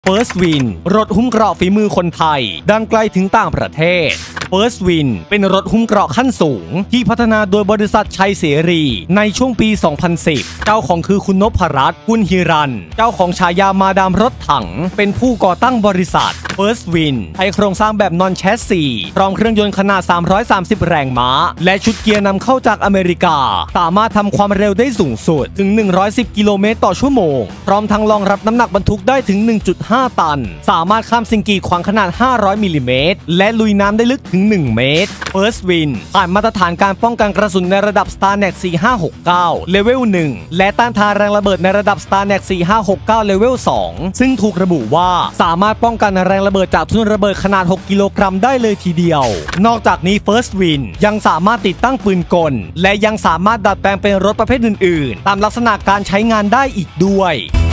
First Wind รถหุ้มเกราะฝีมือคนไทยดังไกลถึงต่างประเทศ First Wind เป็นรถหุ้มเกราะขั้นสูงที่พัฒนาโดยบริษัทชัยเสรีในช่วงปี 2010 เจ้าของคือคุณนพรัตน์ กุลฮิรันเจ้าของฉายามาดามรถถังเป็นผู้ก่อตั้งบริษัท First Wind ใช้โครงสร้างแบบนอนแชสซีพร้อมเครื่องยนต์ขนาด 330 แรงม้าและชุดเกียร์นำเข้าจากอเมริกาสามารถทำความเร็วได้สูงสุดถึง 110 กิโลเมตรต่อชั่วโมงพร้อมทั้งรองรับน้ำหนักบรรทุกได้ถึง 1.5 ตันสามารถข้ามสิ่งกีดขวางขนาด 500 มิลลิเมตรและลุยน้ำได้ลึกถึง 1 เมตร First Wind ผ่านมาตรฐานการป้องกันกระสุนในระดับ StarNac 4569 เลเวล 1 และต้านทานแรงระเบิดในระดับ StarNac 4569 เลเวล 2 ซึ่งถูกระบุว่าสามารถป้องกันแรงระเบิดจากทุ่นระเบิดขนาด 6 กิโลกรัมได้เลยทีเดียวนอกจากนี้ First Wind ยังสามารถติดตั้งปืนกลและยังสามารถดัดแปลงเป็นรถประเภทอื่นๆตามลักษณะการใช้งานได้อีกด้วย